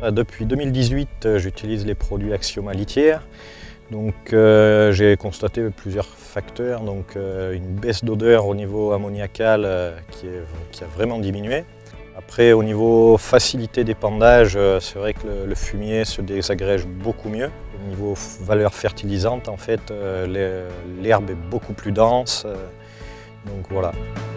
Depuis 2018, j'utilise les produits Axioma litière. Donc, j'ai constaté plusieurs facteurs, donc une baisse d'odeur au niveau ammoniacal qui a vraiment diminué. Après, au niveau facilité d'épandage, c'est vrai que le fumier se désagrège beaucoup mieux. Au niveau valeur fertilisante, en fait, l'herbe est beaucoup plus dense. Donc voilà.